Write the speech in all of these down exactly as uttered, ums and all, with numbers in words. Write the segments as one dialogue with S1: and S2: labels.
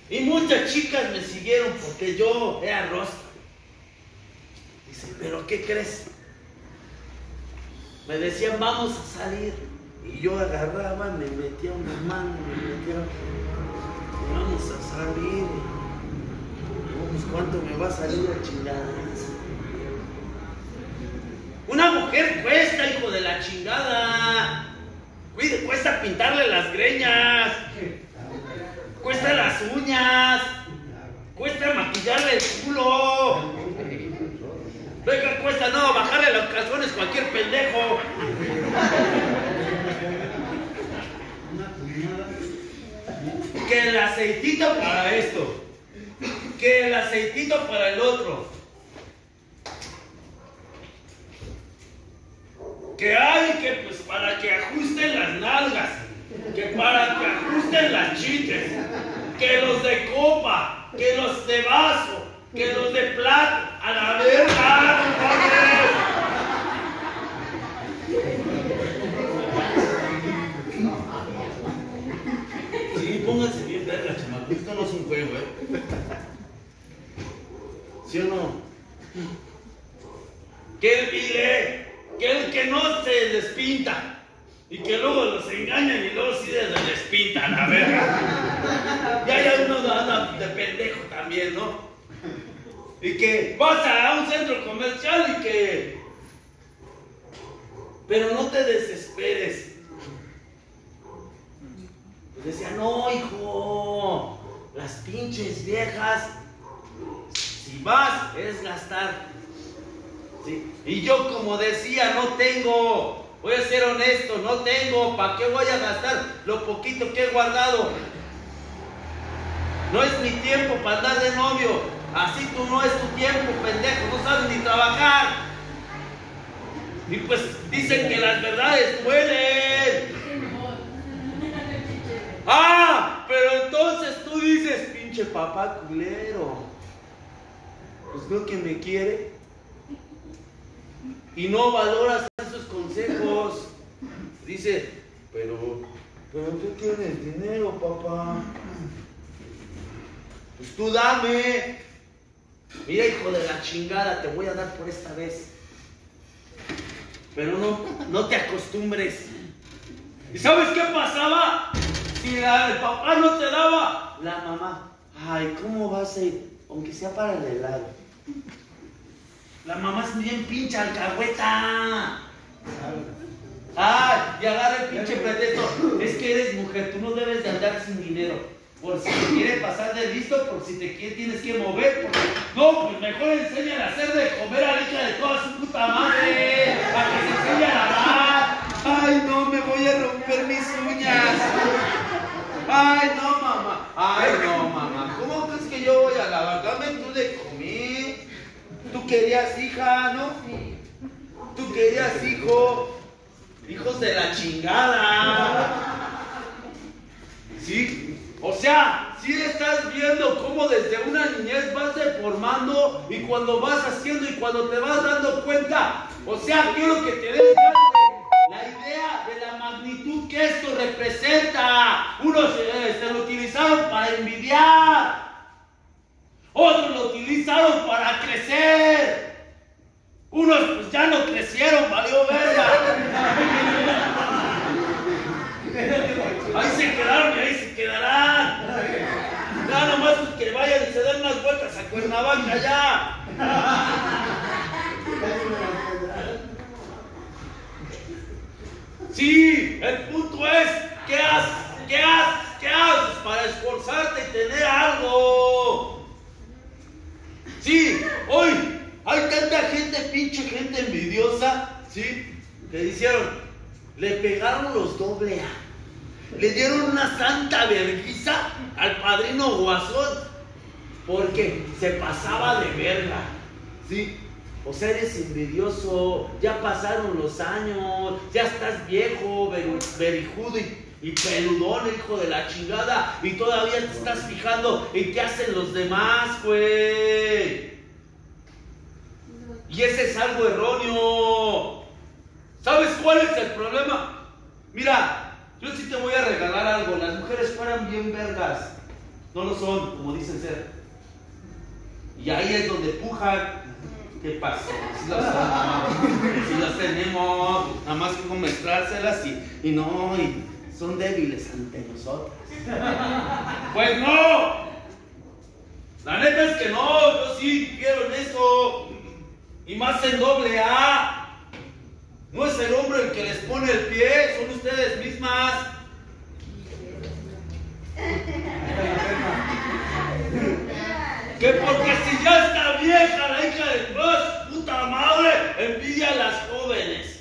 S1: Y muchas chicas me siguieron porque yo era rostro. Dice, ¿pero qué crees? Me decían, vamos a salir. Y yo agarraba, me metía una mano, me metía otra. Vamos a salir. Pues, ¿cuánto me va a salir la chingada? Una mujer cuesta, hijo de la chingada. Cuide, cuesta pintarle las greñas. Cuesta las uñas. Cuesta maquillarle el culo. Venga, cuesta no, bajarle los calzones cualquier pendejo. Que el aceitito para esto. Que el aceitito para el otro. Que hay que pues para que ajusten las nalgas. Que para que ajusten las chiches. Que los de copa. Que los de vaso. Que los de plato. A la verga, compadre. Sí, pónganse bien verga, chamaco. Esto no es un juego, ¿eh? ¿Sí o no? Que el vile, que el que no se les pinta y que luego los engañan y luego sí se les pintan, a ver. Y hay uno anda de pendejo también, ¿no? Y que vas a un centro comercial y que... Pero no te desesperes. Pues decía, no, hijo, las pinches viejas, si vas, es gastar. ¿Sí? Y yo, como decía, no tengo, voy a ser honesto, no tengo, ¿para qué voy a gastar lo poquito que he guardado? No es mi tiempo para andar de novio. Así tú no es tu tiempo, pendejo, no sabes ni trabajar. Y pues dicen que las verdades duelen. Ah, pero entonces tú dices, pinche papá culero. Pues creo que me quiere. Y no valoras esos consejos. Dice, pero, pero tú tienes dinero, papá. Pues tú dame. Mira, hijo de la chingada, te voy a dar por esta vez. Pero no, no te acostumbres. ¿Y sabes qué pasaba? Si la, el papá no te daba, la mamá, ay, ¿cómo vas a ir? Aunque sea para el helado. La mamá es bien pinche alcahueta. Ay, y agarra el pinche pretexto. Es que eres mujer, tú no debes de andar sin dinero. Por si te quiere pasar de listo, por si te quiere, tienes que mover. Porque... No, pues mejor enséñale a hacer de comer a la hija de toda su puta madre. Para que se enseñe a lavar. Ay, no, me voy a romper mis uñas. Ay, no, mamá. Ay, no, mamá. ¿Cómo crees que yo voy a lavar? Dame tú de comer. Tú querías hija, ¿no? Tú querías hijo. Hijos de la chingada. ¿Sí? O sea, si sí estás viendo cómo desde una niñez vas deformando y cuando vas haciendo y cuando te vas dando cuenta. O sea, quiero que te des la idea de la magnitud que esto representa. Unos eh, se lo utilizaron para envidiar. Otros lo utilizaron para crecer. Unos pues ya no crecieron, valió verga. Ahí se quedaron y ahí se quedarán. Ya nomás que vayan y se den unas vueltas a Cuernavaca ya. Sí, el punto es, ¿qué haces? ¿Qué haces? ¿Qué haces para esforzarte y tener algo? Sí, hoy hay tanta gente, pinche gente envidiosa, ¿sí? Que dijeron, le pegaron los doble A. Le dieron una santa vergüenza al padrino Guasón porque se pasaba de verga, ¿sí? O sea, eres envidioso, ya pasaron los años, ya estás viejo, berijudo y, y peludón, hijo de la chingada, y todavía te estás fijando en qué hacen los demás, güey. Y ese es algo erróneo. ¿Sabes cuál es el problema? Mira, yo sí te voy a regalar algo. Las mujeres fueran bien vergas. no lo son, como dicen ser. Y ahí es donde pujan. ¿Qué pasó? Si las, si las tenemos, nada más que mostrárselas y, y no, y son débiles ante nosotros. Pues no, la neta es que no, yo sí quiero en eso, y más en doble A. No es el hombre el que les pone el pie, son ustedes mismas. Que porque si ya está vieja la hija de Dios, puta madre, envidia a las jóvenes.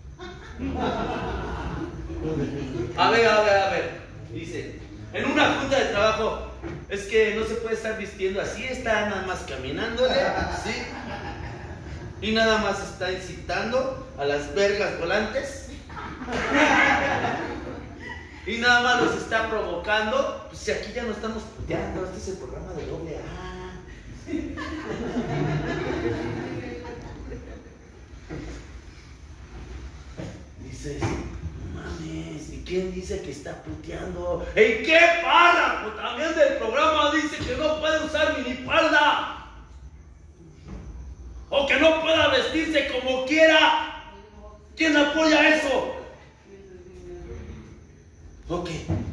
S1: A ver, a ver, a ver. Dice, en una junta de trabajo, es que no se puede estar vistiendo así, está nada más caminándole, ¿sí? Y nada más está incitando a las vergas volantes. Y nada más los está provocando. Pues si aquí ya no estamos puteando, este es el programa de doble A. Dices, no mames, ¿y quién dice que está puteando? ¿En qué párrafo también del programa dice que no puede usar minifalda? O que no pueda vestirse como quiera. ¿Quién apoya eso? Ok.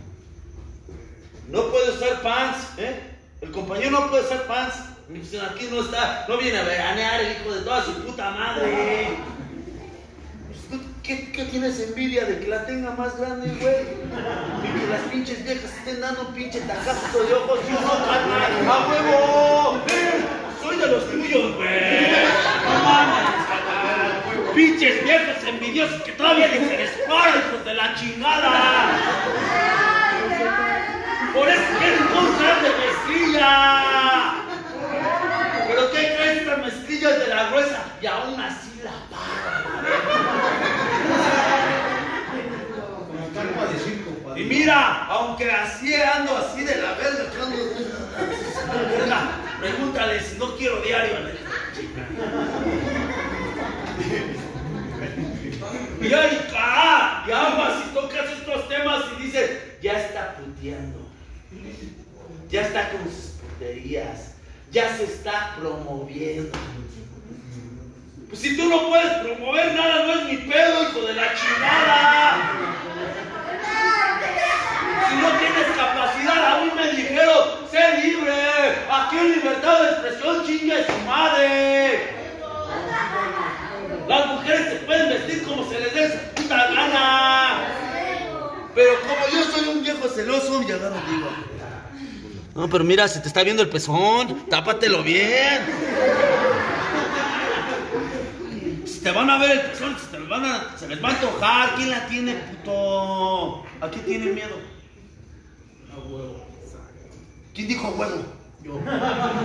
S1: No puede usar pants, ¿eh? El compañero no puede usar pants. Aquí no está, no viene a veranear el hijo de toda su puta madre. ¿Qué, qué tienes envidia de que la tenga más grande, güey? Y que las pinches viejas estén dando un pinche tajazo de ojos. Yo no, carnal, ¡a huevo! Soy de los tuyos, güey. No mames, carnal. Pinches viejos envidiosos que todavía ni se les para, hijos de la chingada. Por eso quieren usar de mezclilla. ¿Pero qué crees? Esta mezclilla es de la gruesa y aún así la pagan. Y mira, aunque así ando así de la verga, verga, pregúntale si no quiero diario. Y hay ah, y aguas si tocas estos temas y dices, ya está puteando, ya está con sus puterías, ya se está promoviendo. Pues si tú no puedes promover nada, no es mi pedo, hijo de la chingada. Si no tienes capacidad, a mí me dijeron, sé libre. Aquí en libertad de expresión, chingue su madre. Las mujeres se pueden vestir como se les dé su puta gana. Pero como yo soy un viejo celoso, ya agarro digo. No, pero mira, se te está viendo el pezón. Tápatelo bien. Si te van a ver el pezón, si te lo van a, se les va a antojar. ¿Quién la tiene, puto? ¿A quién tiene miedo? A huevo. ¿Quién dijo huevo? Yo. ¡A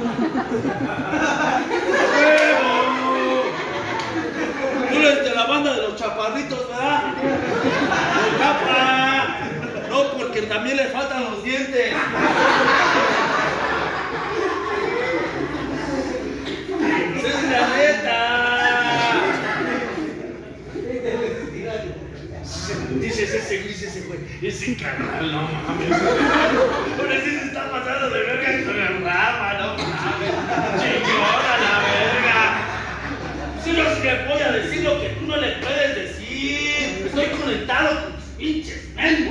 S1: huevo! Tú eres de la banda de los chaparritos, ¿verdad? ¡No capa! No, porque también le faltan los dientes. ¡Esa es la neta! Dices ese gris, ese güey, ese carnal, no mames. Por eso se está pasando de verga con el rama, no mames. Chingona la verga. Si no se le voy a decir lo que tú no le puedes decir. Estoy conectado con tus pinches mendas.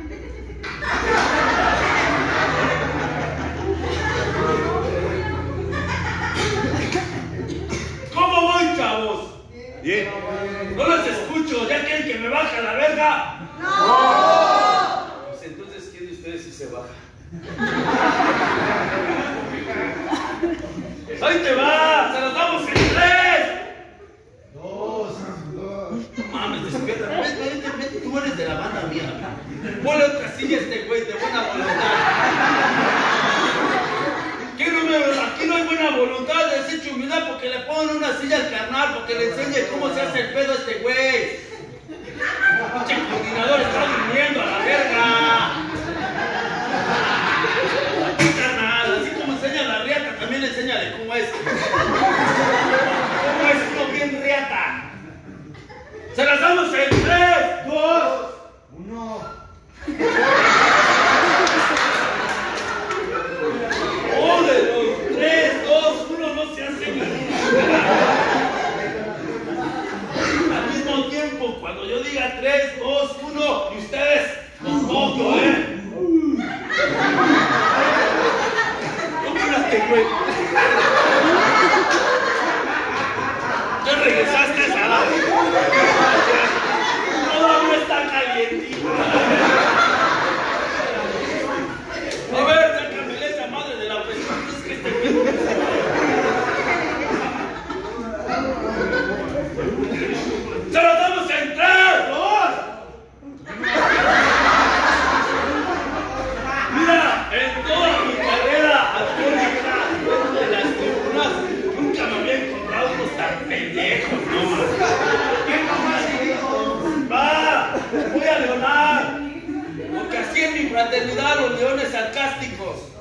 S1: ¿Cómo voy, chavos? Bien. No los escucho, ¿ya quieren que me baje a la verga? ¡No! Pues entonces, ¿quién de ustedes sí se baja? ¡Ahí te va! ¡Se los damos en tres! Dos. No mames, despierta. Vete, vete, vete. Tú eres de la banda mía. Ponle otra silla a este güey de buena voluntad. ¿Qué no me, aquí no hay buena voluntad, desecho humildad porque le ponen una silla al carnal, porque le enseñe cómo se hace el pedo a este güey. ¡Che coordinador está durmiendo a la verga! Aquí, carnal, así como enseña la riata, también enséñale cómo es. ¿Cómo es uno bien riata? ¡Se las damos en tres, dos, uno!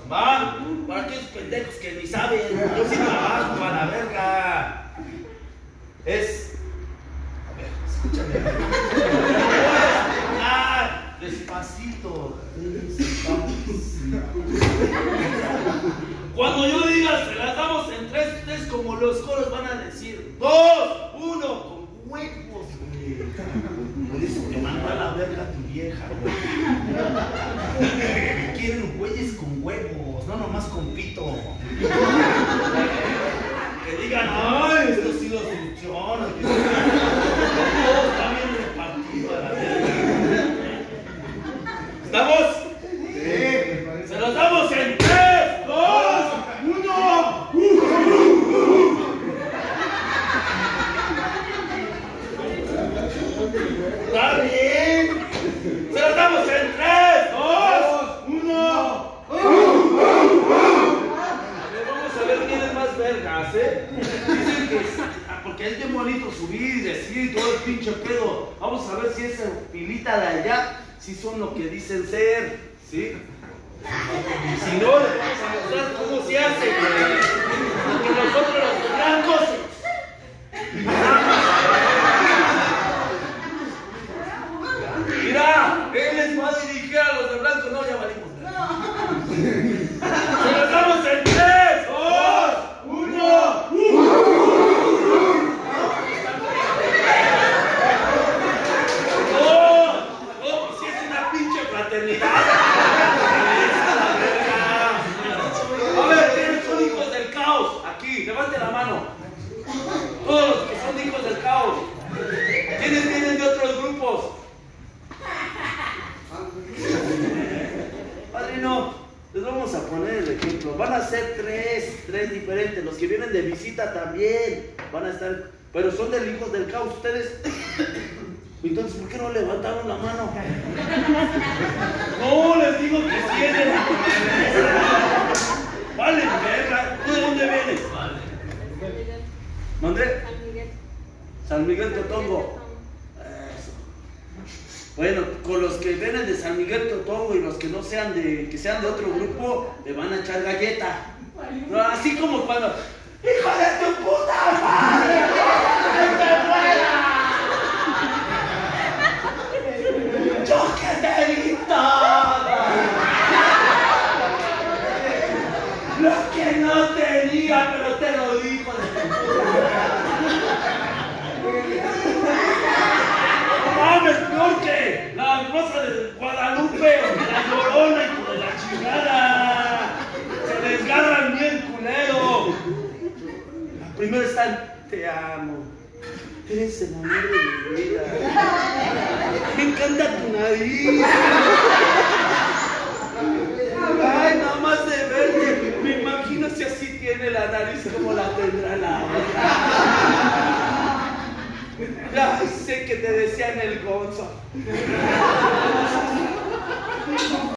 S1: Va, para aquellos pendejos que ni saben, yo sí trabajo para la verga. Es. A ver, escúchame. Ah, despacito. Despacito. Cuando yo diga se las damos en tres, ustedes como los coros van a decir dos, uno, con huevos, güey. Por eso te mando a la verga tu vieja, güey. Quieren güeyes con huevos, no nomás con pito. Que digan, ay, esto sí lo funciona. Todo está bien repartido a la verga. ¿Estamos? Sí. Se los damos en tres, dos, uno. Está bien. Se los damos en tres, dos, uno. Vamos a ver quién es más vergas, ¿eh? Dicen que es, porque es bien bonito subir y decir todo el pinche pedo. Vamos a ver si esa filita de allá si son lo que dicen ser, ¿sí? Y si no, les vamos a mostrar cómo se hace, güey. Porque nosotros los blancos. Mira, él les va a dirigir a los de blanco, no, ya valimos. Se los damos en tres, dos, uno. No, no, si es una pinche fraternidad. A ver, ¿quiénes son hijos del caos? Aquí, levante la mano. Todos los que son hijos del caos. ¿Quiénes vienen de otros grupos? Padrino, les vamos a poner el ejemplo. Van a ser tres, tres diferentes. Los que vienen de visita también van a estar, pero son del hijos del caos. Ustedes, entonces, ¿por qué no levantaron la mano? No, les digo que tienen. Vale, verga. ¿Tú de dónde vienes? Vale. ¿Dónde?
S2: San Miguel.
S1: San Miguel Totongo. Eso. Bueno, con los que vienen de San Miguel Totongo y los que no sean de, que sean de otro grupo, le van a echar galleta. No, así como cuando, ¡hijo de tu puta madre! ¡Que te muera! ¡Yo que te di todo! Lo que no tenía, pero te lo dijo de tu puta madre. No mames, peor que la rosa de Guadalupe o de la Llorona, hijo de la chingada. Se desgarran bien culero. Primero están, te amo. Eres el amor de mi vida. Me encanta tu nariz. Ay, nada más de verte. Me imagino si así tiene la nariz como la tendrá la otra. Ay, sé que te decían el Gonzo.